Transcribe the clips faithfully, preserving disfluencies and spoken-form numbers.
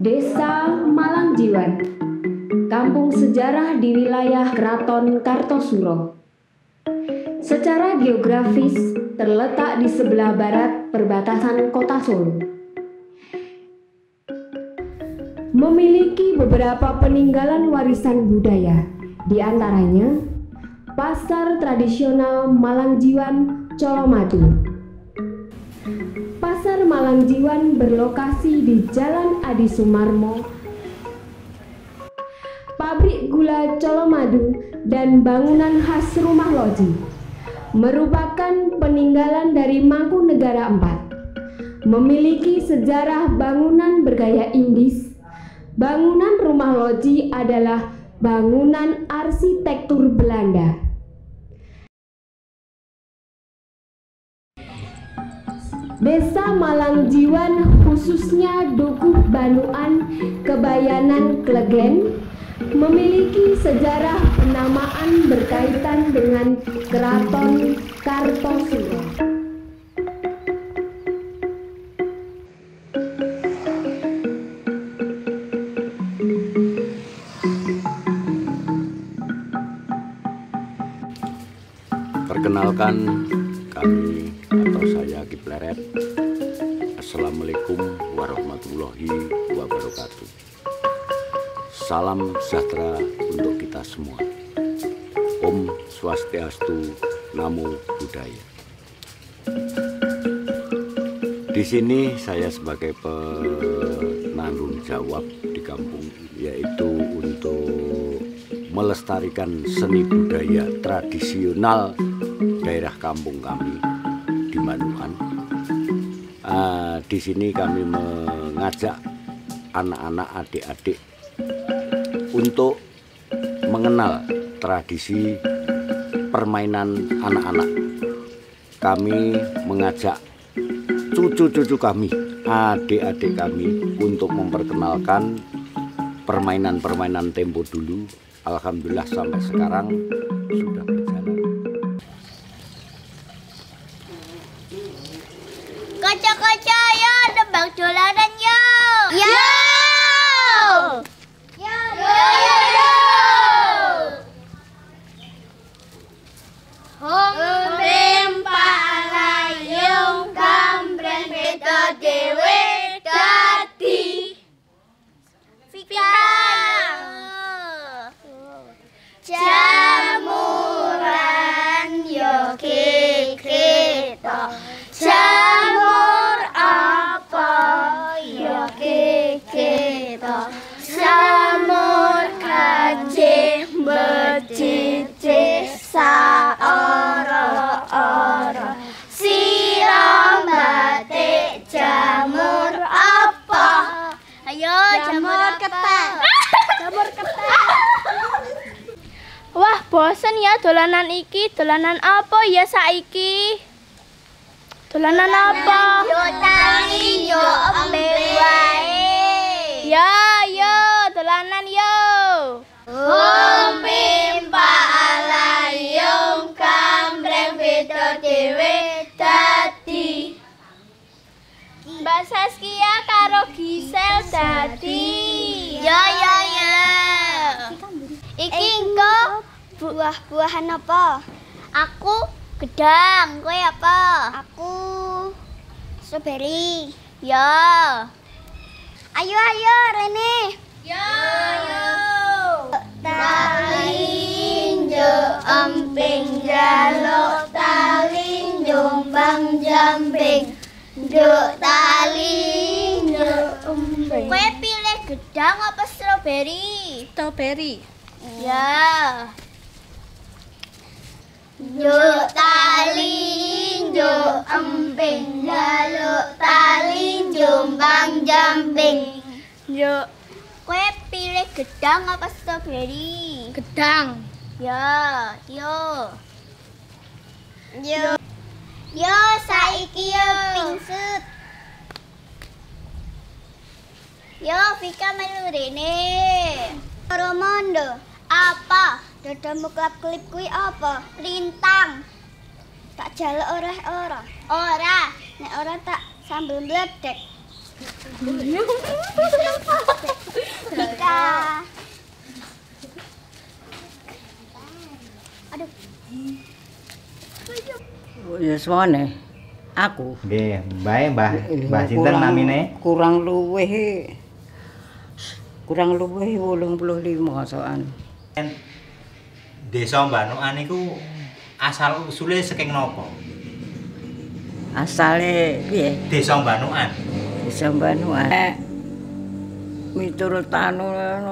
Desa Malangjiwan, kampung sejarah di wilayah Keraton Kartosuro. Secara geografis terletak di sebelah barat perbatasan Kota Solo. Memiliki beberapa peninggalan warisan budaya, di antaranya Pasar Tradisional Malangjiwan Colomadu. Pasar Malangjiwan berlokasi di Jalan Adi Sumarmo, pabrik gula Colomadu, dan bangunan khas rumah loji. Merupakan peninggalan dari Mangkunegara empat. Memiliki sejarah bangunan bergaya Indis. Bangunan rumah loji adalah bangunan arsitektur Belanda. Desa Malangjiwan, khususnya Dukuh Banuan, Kebayanan Klegen, memiliki sejarah penamaan berkaitan dengan Keraton Kartosuro. Perkenalkan, kami atau saya Ki Pleret. Assalamualaikum warahmatullahi wabarakatuh. Salam sejahtera untuk kita semua. Om Swastiastu, Namo Buddhaya. Di sini saya sebagai penanggung jawab di kampung, yaitu untuk melestarikan seni budaya tradisional daerah kampung kami di Manuan. Uh, di sini kami mengajak anak-anak, adik-adik untuk mengenal tradisi permainan anak-anak. Kami mengajak cucu-cucu kami, adik-adik kami untuk memperkenalkan permainan-permainan tempo dulu. Alhamdulillah sampai sekarang sudah berjalan. Kaca-kaca ya, tebak dolanan yo. Yo. Yo. Yo. Yo. Hong palayung kambreng beda dewe dadi. Fika. Jamuran yo keketa. Jamur apa yo keketa. Jamur kancing becicik saora-ora. Siram batik jamur apa? Ayo jamur ketek. Jamur ketek. Wah, bosen ya dolanan iki. Dolanan apa ya saiki? Dolanan apa? Yo tali yo embe wae. Yo yo dolanan yo. Umpi palayung kambreng beda dewe dadi. Mbak Saskia karo Gisel dadi. Yo yo yo. Iki engko buah-buahan apa? Aku gedang, kowe apa? Aku strawberry. Ya. Ayo ayo Rene. Yo yo. Talinjo emping jaluk talin jombang jambing. Nduk talinjo emping. Kowe pilih gedang apa strawberry? Strawberry. Ya. Juk tali, juk emping, jaluk tali, jombang jambing. Juk. Kowe pilih gedang apa strawberry? Gedang. Ya, yo. Yo. Yo saiki yo pingsut. Yo Vika melu rene. Romondo. Apa? Dadamu klap-klip kuwi apa? Lintang. Tak jaluk ora ora. Ora. Nek ora tak sambel mledek. Tika. Aduh. Ya suwane aku. Nggih, Mbah, Mbah. Mbah sinten namine? Kurang luwih kurang luwih wolung puluh lima soan. Desa Banukan iku asal usule saking napa? Asale piye? Desa Banukan. Desa Banukan. Miturut anu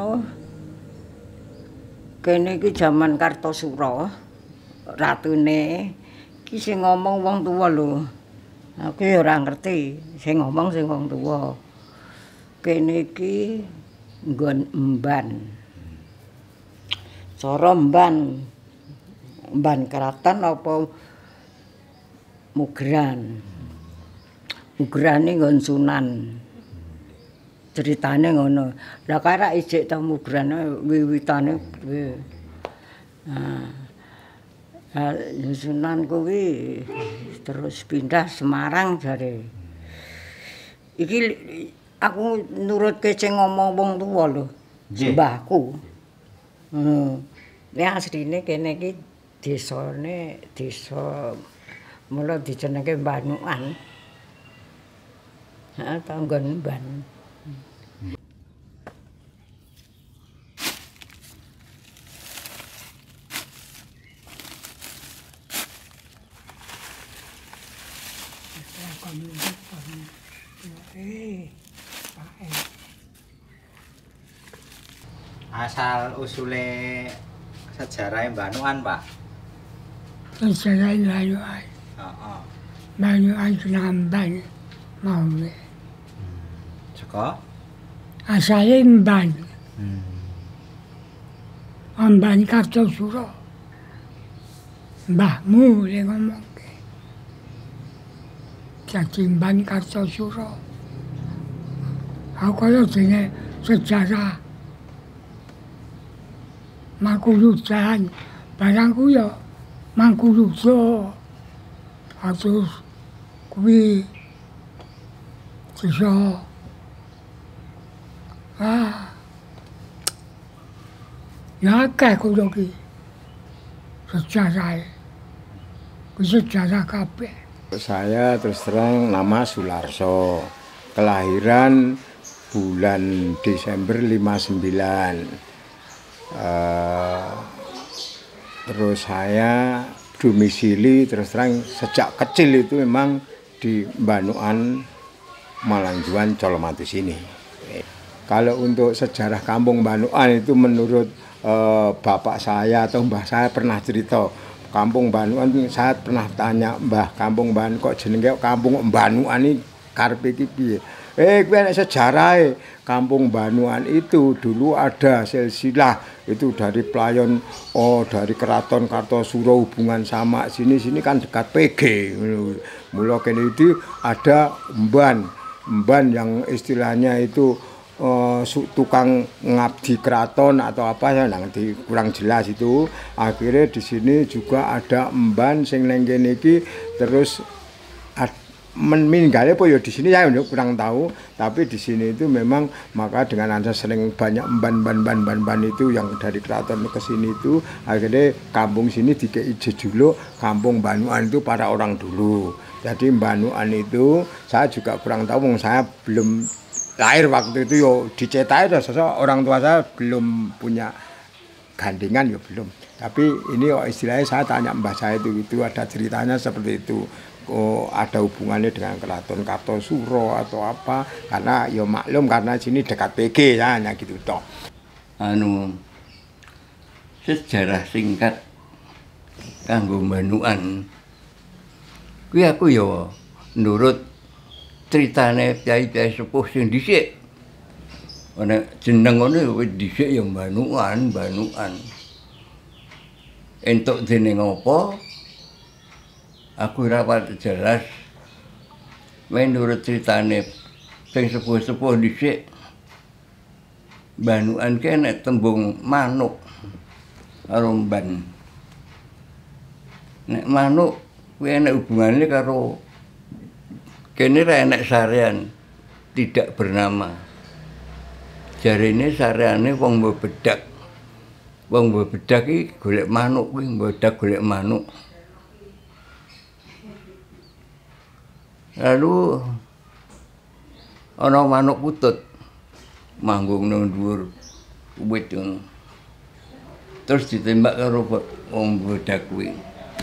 kene iki jaman Kartosura. Ratune iki sing ngomong wong tuwa lho. Aku ya ora ngerti, sing ngomong sing wong tuwa. Kene iki nggon emban. Cara emban. Emban keraton apa mugran. Mugrane nggon Sunan. Ceritane ngono. Lah kara ijik ta mugrane wiwitane piye. Nah. Nah, Sunan kuwi terus pindah Semarang jare. Iki aku nurutke sing ngomong wong tuwa lho. Mbahku. Ngono. Ya asline kene iki desane desa mula dijenenge Banukan. Heeh, tanggon Ban. Asal usule sejarah Banukan, Pak. Sejarah Banukan. Heeh. Banukan Senamban mau. Saka Asale Mban. hmm. Mban Kartosura. Mbahmu sing ngomongke. Dadi Mban Kartosura. Aku kaya dene sejarah Mangkuyudan, barangku ya Mangkuyuda. Terus kuwi desa ah ya akeh kuwi iki sejarah kuwi sejarah kabeh. Saya terus terang nama Sularso, kelahiran bulan Desember lima puluh sembilan. Uh, terus saya domisili terus terang sejak kecil itu memang di Banukan Malanjuan Colomadu sini. Kalau untuk sejarah kampung Banukan itu menurut uh, bapak saya atau mbah saya pernah cerita kampung Banukan, saya pernah tanya mbah kampung Banukan kok jenenge kampung Banukan ini karepe iki piye? Eh kuwi ana sejarahe. Kampung Banukan itu dulu ada silsilah itu dari pelayon oh dari keraton Kartosura hubungan sama sini sini kan dekat P G. Mula kene itu ada emban, emban yang istilahnya itu uh, tukang ngabdi keraton atau apa ya nanti kurang jelas itu. Akhirnya di sini juga ada emban sing neng kene iki terus meninggalnya po ya di sini saya kurang tahu, tapi di sini itu memang maka dengan ada sering banyak ban-ban-ban-ban-ban itu yang dari keraton ke sini itu akhirnya kampung sini dikei jejuluk kampung Banukan itu para orang dulu. Jadi Banukan itu saya juga kurang tahu, saya belum lahir waktu itu yo dicetak itu orang tua saya belum punya gandengan ya belum. Tapi ini oh, istilahnya saya tanya mbah saya itu itu ada ceritanya seperti itu. Oh, ada hubungannya dengan keraton Kartosura atau apa karena ya maklum karena sini dekat P G ya hanya gitu toh. Anu sejarah singkat kanggo Banukan kuwi aku ya nurut ceritane kyai-kyai sepuh sing dhisik. Ana jeneng ngono wis dhisik ya Banukan, Banukan. Entuk dene ngopo? Aku ora jelas. Menurut ceritane sing sepuh-sepuh dhisik Banukan kene tembung manuk karo mban. Nek manuk kuwi enek hubungane karo kene ra enek sarean. tidak bernama. Jarine sareane wong mbok bedak. Wong mbok bedak iki golek manuk kuwi, bedak golek manuk. Lalu ana manuk putut manggung nang dhuwur wit ngono. Terus ditembak karo wong bedak kuwi.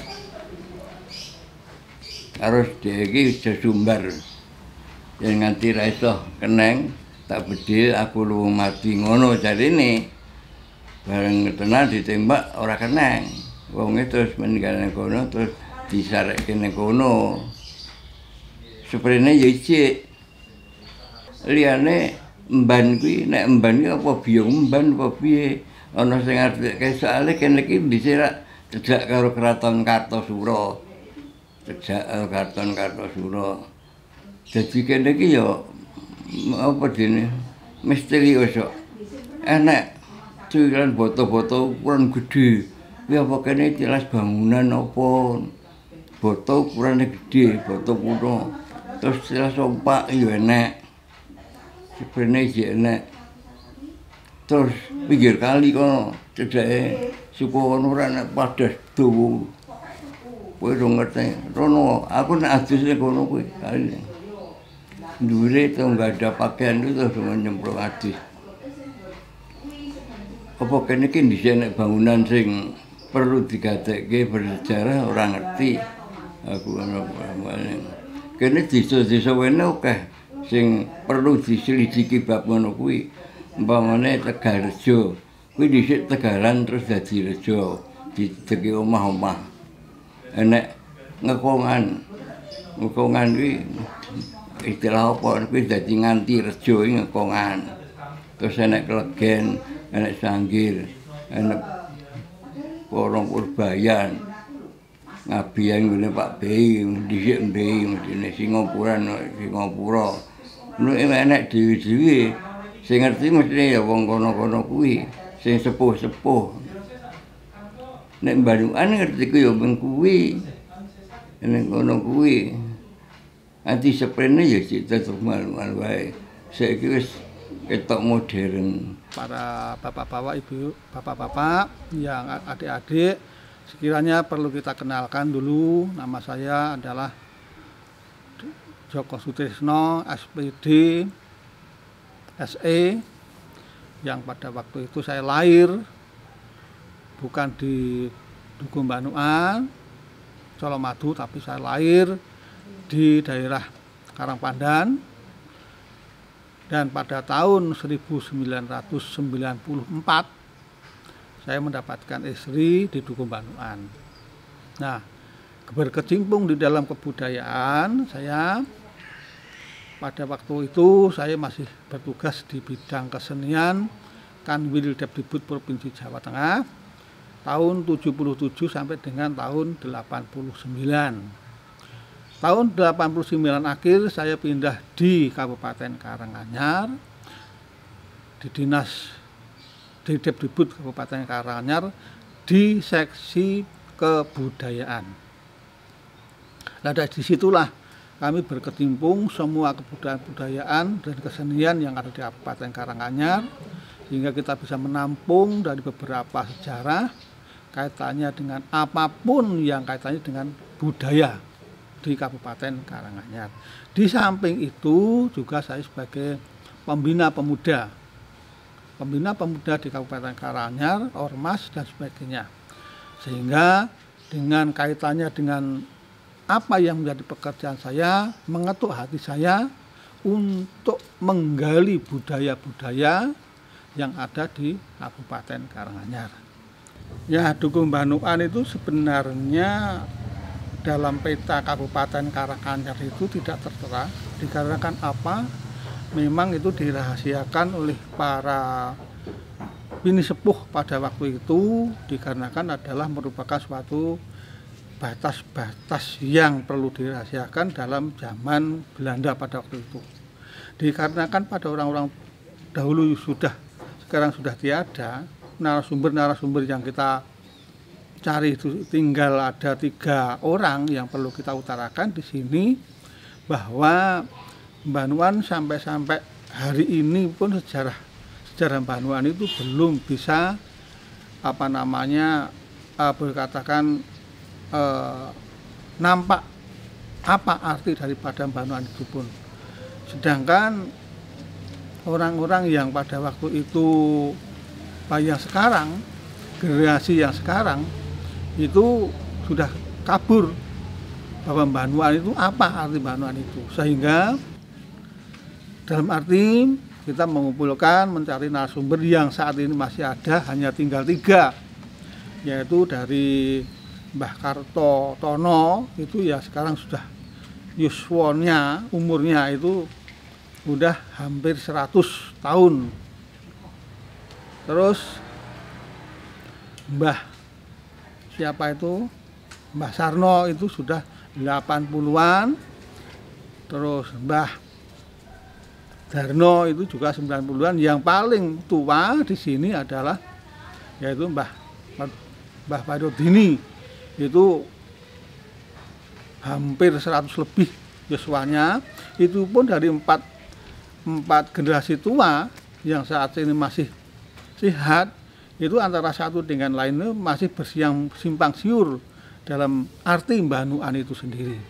Harus dia iki sesumbar. Yen nganti ra iso keneng tak bedil aku luwung mati ngono jarine. Bareng tenan ditembak ora keneng. Wonge terus meninggal nang kono terus disarekke nang kono. Seprene ya ijik. Liyane emban kuwi nek emban iki apa biyong emban apa piye? Ana sing artike soalé kene iki disirak cedhak karo Kraton Kartosura. Cedhak karo Kraton Kartosura. Dadi kene iki ya apa dene misterius kok. Enek cuwilan boto-boto ukuran gedhe. Kuwi apa kene tilas bangunan apa? Boto ukurane gedhe, boto kuno. Terus tilas ompak ya enek. Sebenarnya iki enek. Terus pinggir kali kono cedhake suku kono ora enek padas dawa. Kowe ora ngerti. Rono aku nek adus ning kono kuwi kali. Dhuwure to enggak ada pakaian itu terus nyemplung adus. Apa kene iki dhisik nek bangunan sing perlu digatekke bersejarah ora ngerti. Aku ana kene desa-desa wene akeh sing perlu diselidiki bab ngono kuwi. Umpamane Tegalrejo, kuwi dhisik Tegalan terus dadi Rejo, dideki omah-omah. Enek ngekongan. Ngekongan kuwi istilah apa kuwi dadi nganti Rejo iki ngekongan. Terus enek Klegen, enek Sanggir, enek Porong Purbayan. Ngabian ngene Pak Bey, dhisik Bey, mestine Singapuran, Singapura. Nek enek dhewe-dhewe sing ngerti mestine ya wong kono-kono kuwi, sing sepuh-sepuh. Nek Banukan ngerti ku ya ben kuwi. Nek kono kuwi. Anti seprene ya sik tetep manual wae. Saiki wis ketok modern. Para bapak-bapak, ibu, bapak-bapak, yang adik-adik, sekiranya perlu kita kenalkan dulu. Nama saya adalah Joko Sutrisno, S P D, S E, yang pada waktu itu saya lahir bukan di Dukuh Banukan, Colomadu, tapi saya lahir di daerah Karangpandan. Dan pada tahun seribu sembilan ratus sembilan puluh empat saya mendapatkan istri di Dukuh Banukan. Nah, berkecimpung di dalam kebudayaan, saya pada waktu itu saya masih bertugas di bidang kesenian Kanwil Depdikbud Provinsi Jawa Tengah tahun tujuh puluh tujuh sampai dengan tahun delapan puluh sembilan. Tahun delapan puluh sembilan akhir saya pindah di Kabupaten Karanganyar di Dinas di Depdikbud Kabupaten Karanganyar di seksi kebudayaan. Nah, dari disitulah kami berkecimpung semua kebudayaan dan kesenian yang ada di Kabupaten Karanganyar, sehingga kita bisa menampung dari beberapa sejarah kaitannya dengan apapun yang kaitannya dengan budaya di Kabupaten Karanganyar. Di samping itu juga saya sebagai pembina pemuda, pembina pemuda di Kabupaten Karanganyar, ormas dan sebagainya, sehingga dengan kaitannya dengan apa yang menjadi pekerjaan saya, mengetuk hati saya untuk menggali budaya-budaya yang ada di Kabupaten Karanganyar. Ya, Dukuh Banukan itu sebenarnya dalam peta Kabupaten Karanganyar itu tidak tertera, dikarenakan apa? Memang itu dirahasiakan oleh para bini sepuh pada waktu itu, dikarenakan adalah merupakan suatu batas-batas yang perlu dirahasiakan dalam zaman Belanda pada waktu itu. Dikarenakan pada orang-orang dahulu sudah, sekarang sudah tiada, narasumber-narasumber yang kita cari itu tinggal ada tiga orang yang perlu kita utarakan di sini, bahwa Banuan sampai-sampai hari ini pun sejarah sejarah Banuan itu belum bisa apa namanya uh, berkatakan uh, nampak apa arti daripada Banuan itu pun. Sedangkan orang-orang yang pada waktu itu yang sekarang, generasi yang sekarang itu sudah kabur bahwa Banuan itu apa arti Banuan itu, sehingga dalam arti kita mengumpulkan mencari narasumber yang saat ini masih ada hanya tinggal tiga, yaitu dari Mbah Karto Tono itu ya sekarang sudah yuswanya umurnya itu udah hampir seratus tahun. Terus Mbah siapa itu? Mbah Sarno itu sudah delapan puluhan. Terus Mbah Darno itu juga sembilan puluhan. Yang paling tua di sini adalah yaitu Mbah Mbah Padodini. Itu hampir seratus lebih yuswanya. Itu pun dari empat empat generasi tua yang saat ini masih sehat, itu antara satu dengan lainnya masih bersiang simpang siur dalam arti Banuan itu sendiri.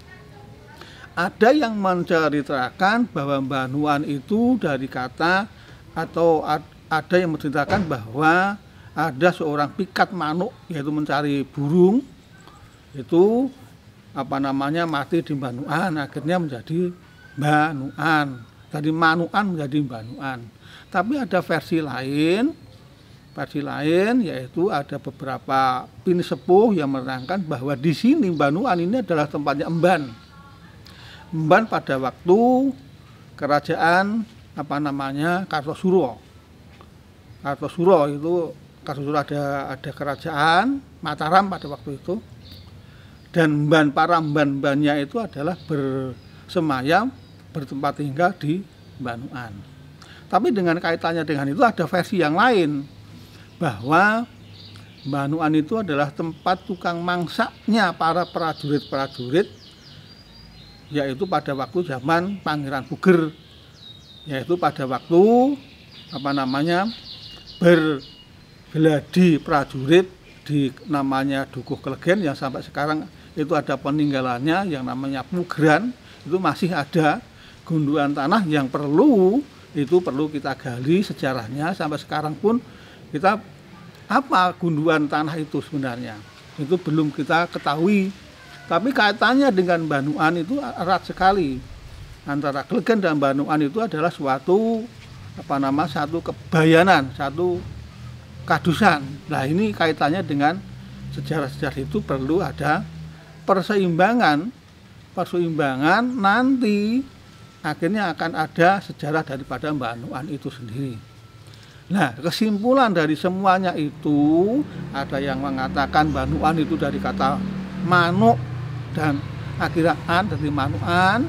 Ada yang menceritakan bahwa Banuan itu dari kata atau ada yang menceritakan bahwa ada seorang pikat manuk, yaitu mencari burung, itu apa namanya mati di Banuan, akhirnya menjadi Banuan. Tadi Manuan menjadi Banuan. Tapi ada versi lain, versi lain yaitu ada beberapa pinisepuh yang menerangkan bahwa di sini Banuan ini adalah tempatnya Emban. Emban pada waktu kerajaan apa namanya Kartosuro. Kartosuro itu Kartosuro ada ada kerajaan Mataram pada waktu itu. Dan Emban para Emban-Embannya itu adalah bersemayam bertempat tinggal di Banuan. Tapi dengan kaitannya dengan itu ada versi yang lain bahwa Banuan itu adalah tempat tukang mangsaknya para prajurit-prajurit, yaitu pada waktu zaman Pangeran Puger, yaitu pada waktu apa namanya bergeladi prajurit di namanya Dukuh Klegen yang sampai sekarang itu ada peninggalannya yang namanya Pugeran, itu masih ada gundukan tanah yang perlu itu perlu kita gali sejarahnya sampai sekarang pun kita apa gundukan tanah itu sebenarnya itu belum kita ketahui. Tapi kaitannya dengan Banuan itu erat sekali. Antara Klegen dan Banuan itu adalah suatu apa nama satu kebayanan, satu kadusan. Nah, ini kaitannya dengan sejarah-sejarah itu perlu ada perseimbangan, perseimbangan nanti akhirnya akan ada sejarah daripada Banuan itu sendiri. Nah, kesimpulan dari semuanya itu ada yang mengatakan Banuan itu dari kata manuk dan akhirnya an dari Manuan.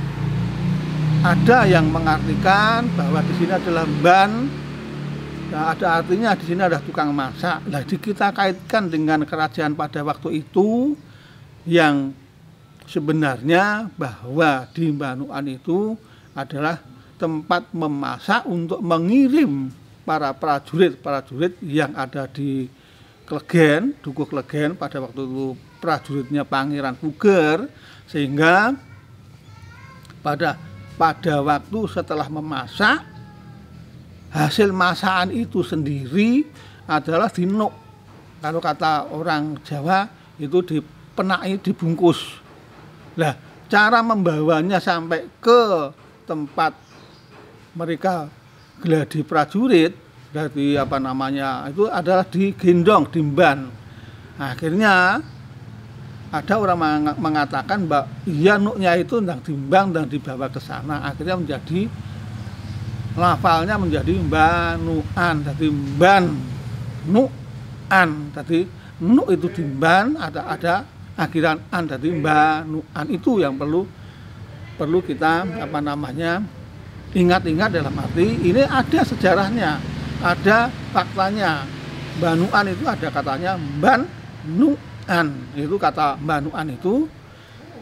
Ada yang mengartikan bahwa di sini adalah ban. Nah, ada artinya di sini ada tukang masak. Nah, kita kaitkan dengan kerajaan pada waktu itu yang sebenarnya bahwa di Banuan itu adalah tempat memasak untuk mengirim para prajurit-prajurit yang ada di Klegen, Dukuh Klegen pada waktu itu prajuritnya Pangeran Puger, sehingga pada pada waktu setelah memasak hasil masakan itu sendiri adalah dinuk. Kalau kata orang Jawa itu dipenai, dibungkus. Nah, cara membawanya sampai ke tempat mereka geladi prajurit dari apa namanya itu adalah digendong, dimban. Akhirnya ada orang mengatakan bahwa iya nuknya itu ndang timbang dan dibawa ke sana. Akhirnya menjadi lafalnya menjadi Banuan, jadi ban nuan, jadi nuk itu dimban, ada ada akhiran an, jadi Banuan. Itu yang perlu perlu kita apa namanya ingat-ingat dalam arti ini ada sejarahnya, ada faktanya. Banuan itu ada katanya ban nuan, itu kata Banuan itu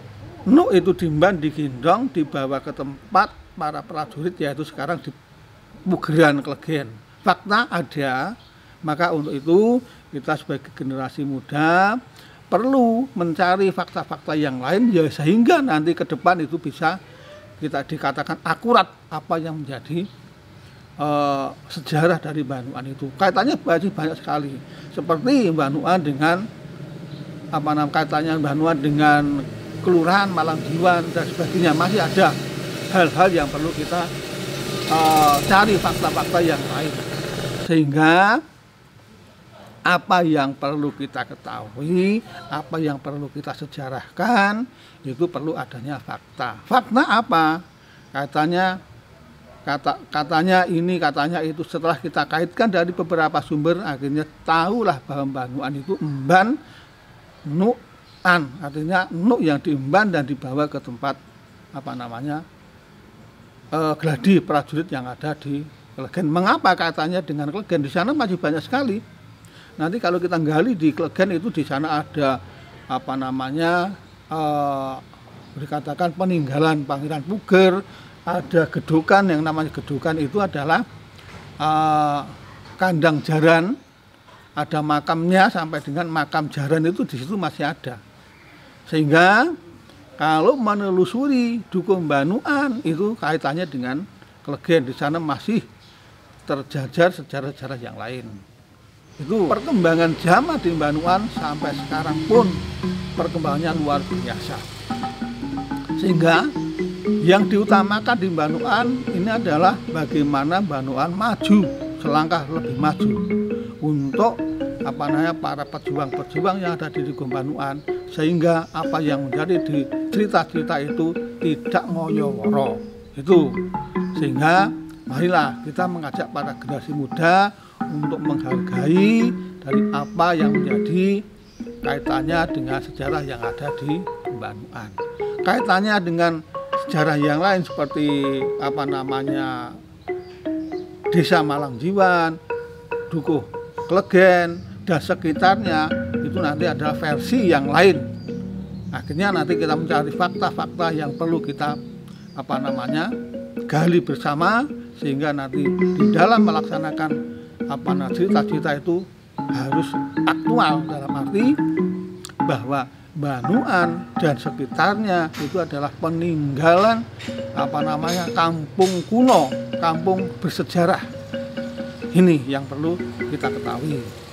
Nuk itu dimban, digendong, dibawa ke tempat para prajurit, yaitu sekarang di Pugeran Klegen. Fakta ada, maka untuk itu kita sebagai generasi muda perlu mencari fakta-fakta yang lain ya, sehingga nanti ke depan itu bisa kita dikatakan akurat apa yang menjadi uh, sejarah dari Banuan itu. Kaitannya banyak, banyak sekali. Seperti Banuan dengan apa namanya kaitannya Banuan dengan Kelurahan Malangjiwan dan sebagainya, masih ada hal-hal yang perlu kita uh, cari fakta-fakta yang lain, sehingga apa yang perlu kita ketahui, apa yang perlu kita sejarahkan, itu perlu adanya fakta. Fakta apa? Katanya kata katanya ini, katanya itu. Setelah kita kaitkan dari beberapa sumber, akhirnya tahulah bahwa Banuan itu emban nu'an, artinya nuk yang diemban dan dibawa ke tempat apa namanya e, gladi prajurit yang ada di Klegen. Mengapa katanya dengan Klegen? Di sana masih banyak sekali. Nanti kalau kita gali di Klegen itu, di sana ada apa namanya e, dikatakan peninggalan Pangeran Puger, ada gedokan, yang namanya gedokan itu adalah e, kandang jaran, ada makamnya sampai dengan makam jaran itu di situ masih ada. Sehingga kalau menelusuri Dukuh Banuan itu kaitannya dengan Klegen, di sana masih terjajar sejarah-sejarah yang lain. Itu perkembangan zaman di Banuan sampai sekarang pun perkembangannya luar biasa. Sehingga yang diutamakan di Banuan ini adalah bagaimana Banuan maju, selangkah lebih maju untuk apa namanya para pejuang-pejuang yang ada di Dukuh Banuan, sehingga apa yang menjadi di cerita-cerita itu tidak ngoyo-woro. Itu sehingga marilah kita mengajak para generasi muda untuk menghargai dari apa yang menjadi kaitannya dengan sejarah yang ada di Banuan. Kaitannya dengan sejarah yang lain seperti apa namanya Desa Malangjiwan, Dukuh Klegen dan sekitarnya, itu nanti adalah versi yang lain. Akhirnya nanti kita mencari fakta-fakta yang perlu kita apa namanya gali bersama, sehingga nanti di dalam melaksanakan apa namanya cerita-cerita itu harus aktual, dalam arti bahwa Banuan dan sekitarnya itu adalah peninggalan apa namanya kampung kuno, kampung bersejarah. Ini yang perlu kita ketahui.